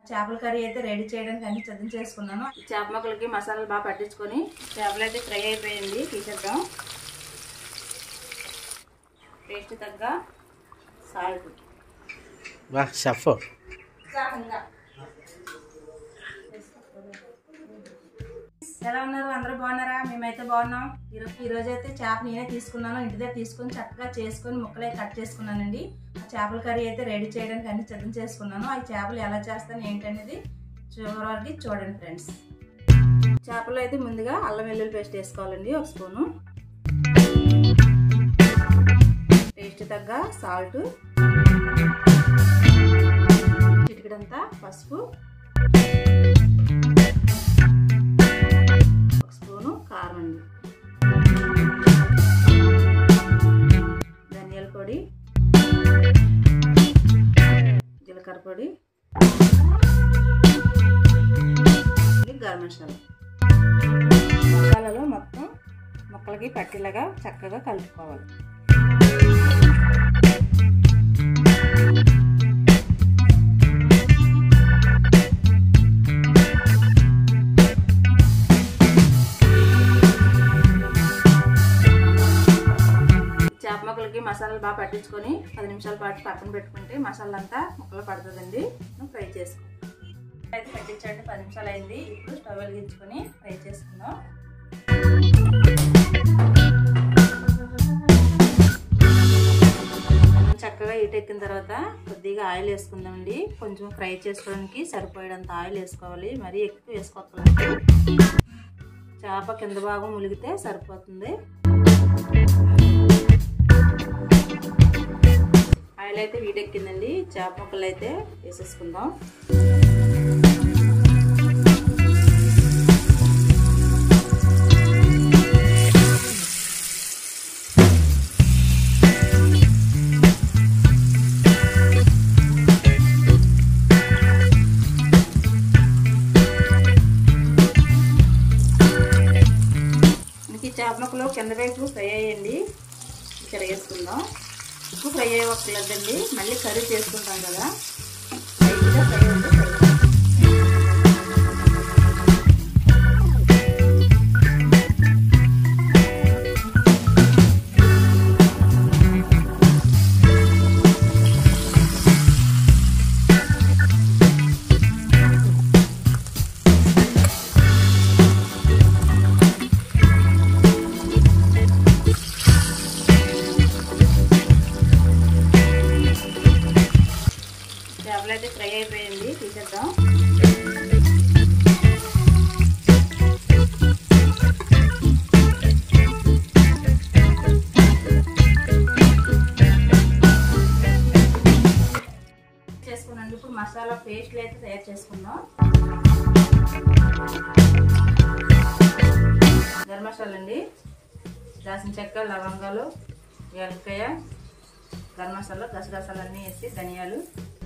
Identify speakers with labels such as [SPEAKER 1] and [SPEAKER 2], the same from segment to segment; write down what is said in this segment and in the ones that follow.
[SPEAKER 1] చేపల కర్రీ అయితే రెడీ చేయడానికి అన్ని సిద్ధం చేసుకున్నాను. చేప ముక్కలకి మసాలాలు బాగా పట్టించుకొని చేపలు అయితే ఫ్రై అయిపోయింది. తీసేద్దాం. టేస్ట్ తగ్గ సాల్ట్. ఎలా ఉన్నారు? అందరూ బాగున్నారా? మేమైతే బాగున్నాం. ఈరోజు అయితే చేప నేనే తీసుకున్నాను. ఇంటి దగ్గర తీసుకొని చక్కగా చేసుకొని ముక్కలే కట్ చేసుకున్నానండి. ఆ చేపల కర్రీ అయితే రెడీ చేయడానికి అన్ని సిద్ధం చేసుకున్నాను. ఆ చేపలు ఎలా చేస్తాను ఏంటనేది చివరి వరకు చూడండి ఫ్రెండ్స్. చేపలు అయితే ముందుగా అల్లం వెల్లుల్లి పేస్ట్ వేసుకోవాలండి. 1 స్పూను. టేస్ట్ తగ్గ సాల్ట్, చిటికెడంతా పసుపు, 1 స్పూను కారం అండి, ధనియాల పొడి, జీలకర్ర పొడి, గరం మసాలా. మసాలాలో మొత్తం ముక్కలకి పట్టేలాగా చక్కగా కలుపుకోవాలి. చేప ముక్కలకి మసాలాలు బాగా పట్టించుకొని 10 నిమిషాల పాటు పక్కన పెట్టుకుంటే మసాలా అంతా ముక్కలు పడుతుందండి. ఫ్రై చేసుకో అయితే పట్టించండి. 10 నిమిషాలు అయింది. ఇప్పుడు స్టవ్ వెలిగించుకొని ఫ్రై చేసుకుందాం. చక్కగా హీట్ ఎక్కిన తర్వాత కొద్దిగా ఆయిల్ వేసుకుందామండి. కొంచెం ఫ్రై చేసుకోవడానికి సరిపోయేంత ఆయిల్ వేసుకోవాలి. మరీ ఎక్కువ వేసుకోవాలి. చేప కింద భాగం ములిగితే సరిపోతుంది. ఆయిల్ అయితే హీట్ ఎక్కిందండి. చేప ముక్కలు అయితే వేసేసుకుందాం. చేప ముక్కలు కింద వైపు ఫ్రై అయ్యండి. ఇక్కడ వేసుకుందాం. ఎక్కువ ఫ్రై అయ్యవక్కర్లేదండి. మళ్ళీ కర్రీ చేసుకుంటాం కదా. లైట్గా ఫ్రై అవుతుంది. చేపలు అయితే ఫ్రై అయిపోయింది. తీసేద్దాం. చేసుకున్నాండి. ఇప్పుడు మసాలా పేస్ట్లు అయితే తయారు చేసుకుందాం. గరం మసాలా అండి, దాల్చిన చెక్క, లవంగాలు, యాలక్కాయ, గరం మసాలా, గసగసాలన్నీ వేసి ధనియాలు,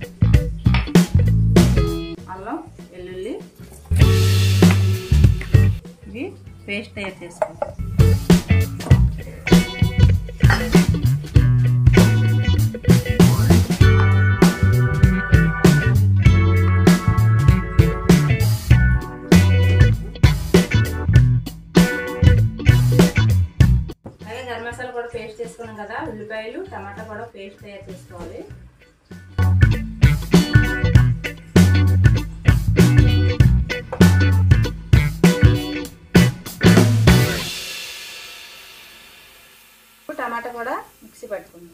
[SPEAKER 1] అల్లం వెల్లుల్లి ఇవి పేస్ట్ తయారు చేసుకుంటాం. అలాగే గరం మసాలా కూడా పేస్ట్ చేసుకున్నాం కదా. ఉల్లిపాయలు, టమాటా కూడా పేస్ట్ తయారు చేసుకోవాలి. టమాటా కూడా మిక్సీ పట్టుకుందాం.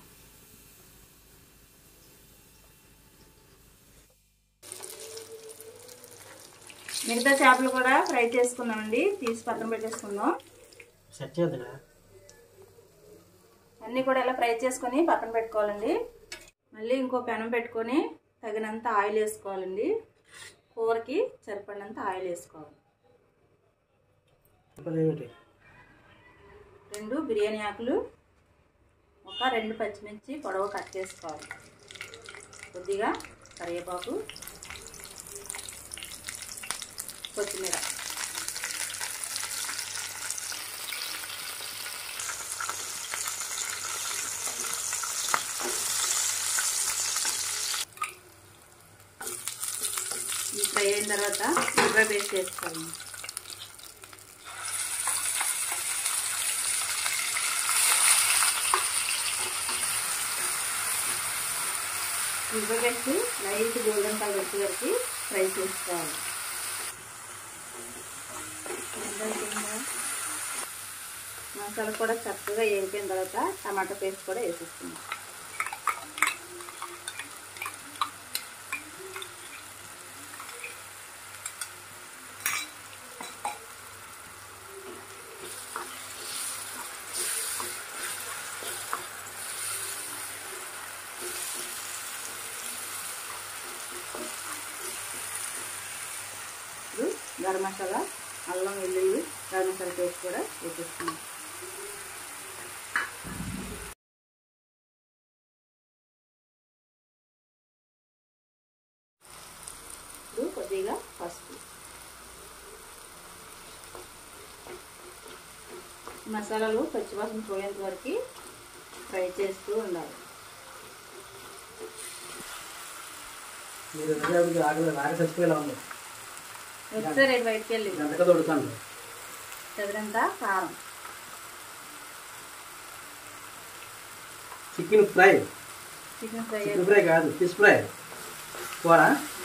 [SPEAKER 1] మిగతా చేపలు కూడా ఫ్రై చేసుకున్నామండి. తీసి పక్కన పెట్టేసుకుందాం. అన్నీ కూడా ఇలా ఫ్రై చేసుకొని పక్కన పెట్టుకోవాలండి. మళ్ళీ ఇంకో పెనం పెట్టుకొని తగినంత ఆయిల్ వేసుకోవాలండి. కూరకి సరిపడినంత ఆయిల్ వేసుకోవాలి. 2 బిర్యానీ ఆకులు, ఒక 2 పచ్చిమిర్చి పొడవు కట్ చేసుకోవాలి. కొద్దిగా కరివేపాకు, కొత్తిమీర, ఇది ఫ్రై అయిన తర్వాత ఉల్లిపాయ పేస్ట్ వేసుకోవాలి. ఉల్లిపాయ పేస్ట్ లైట్ గోల్డెన్ కలర్ వచ్చే వరకు ఫ్రై చేసుకోవాలి. మసాలా కూడా చక్కగా వేగిపోయిన తర్వాత టమాటా పేస్ట్ కూడా వేసేస్తున్నాం. ఇప్పుడు గరం మసాలా, అల్లం వెల్లుల్లి గరం మసాలా పేస్ట్ కూడా వేసేస్తున్నాం. ఇప్పుడు కొద్దిగా పసుపు. మసాలాలు పచ్చివాసన పోయేంత వరకు ఫ్రై చేస్తూ ఉండాలి. ఒకసారి బయటకు వెళ్ళి చదిరంతా కారం.
[SPEAKER 2] చికెన్ ఫ్రై కాదు, ఫిష్ ఫ్రై కూర.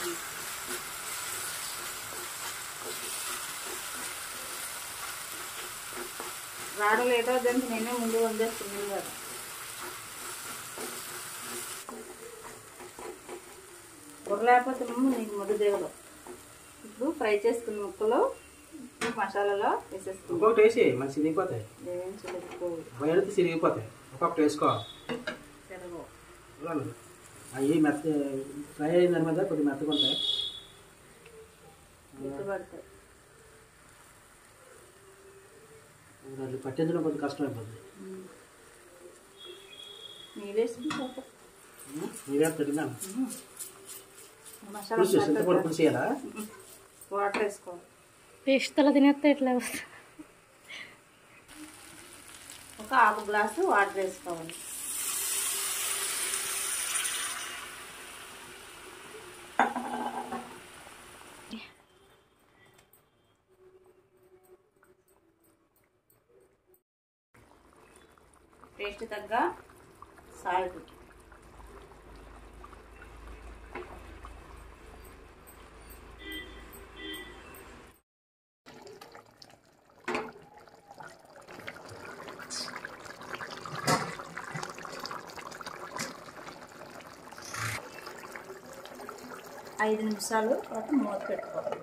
[SPEAKER 1] రాడు లేట్ అవుతుంది, నేనే ముందు వండేస్తున్నాను కదా. కూర లేకపోతే నీకు ముద్ద దేవుడు. ఇప్పుడు ఫ్రై చేసుకున్న ముక్కలు మసాలాలో వేసేసుకుంటాం.
[SPEAKER 2] ఒక్కొక్కటి వేసి మంచి సిరిగిపోతాయి, బయట సిరిగిపోతాయి. ఒక్కొక్కటి వేసుకోవాలి. అవి మెత్త ఫ్రై అయిన దాని మీద కొద్దిగా మెత్తగా ఉంటాయి,
[SPEAKER 1] పడతాయి.
[SPEAKER 2] అది పట్టించడం కొంచెం కష్టం అయిపోతుంది. మీరే తిరిగాను చింతపండు పులుసు వేయాలా?
[SPEAKER 1] వాటర్ వేసుకోవాలి.
[SPEAKER 3] పేస్ట్ తల తినేస్తే ఎట్లా
[SPEAKER 1] ఒక హాఫ్ గ్లాసు వాటర్ వేసుకోవాలి. టేస్ట్ తగ్గ సాల్ట్. ఐదు నిమిషాలు తర్వాత మూత పెట్టుకోవాలి.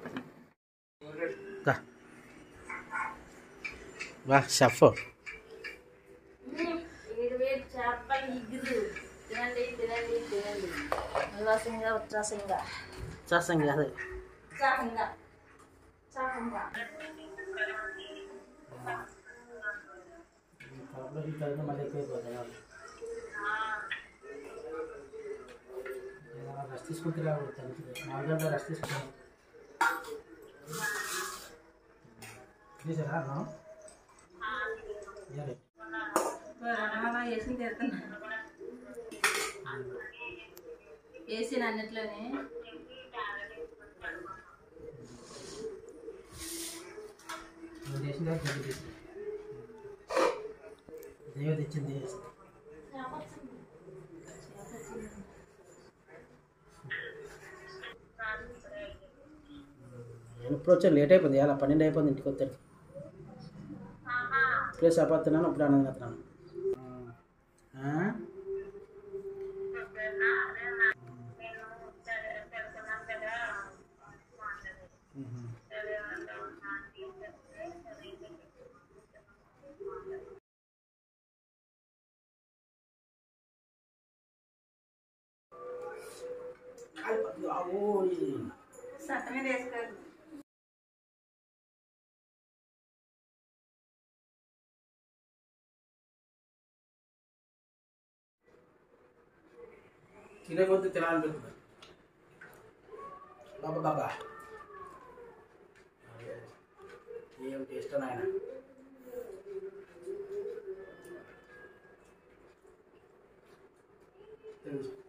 [SPEAKER 2] షెఫ్
[SPEAKER 1] చేపలు ఇగ్గుదు. తినండి తినండి తినండి. ఉల్లాసంగా ఉత్సాహంగా
[SPEAKER 2] చేస్తాంగా అదే
[SPEAKER 1] ఉత్సాహంగా ఉత్సాహంగా.
[SPEAKER 2] రెస్ట్ తీసుకుంటే రెస్ట్ తీసుకుంటాను.
[SPEAKER 1] వేసి తీరుతున్నా వేసిన అన్నిట్లోనే
[SPEAKER 2] దేవ తెచ్చింది. నేను ఇప్పుడు వచ్చాను, లేట్ అయిపోయింది. అలా 12 అయిపోయింది ఇంటికి వచ్చాను. ఇప్పుడే చపాతున్నాను, అప్పుడు అన్నం తిన్నాను.
[SPEAKER 1] సట్ట మీద వేసుకోవాలి.
[SPEAKER 2] తినే కొద్ది తినాలనిపిస్తుంది. బాబా బాబా ఏం టేస్ట్ నాయన.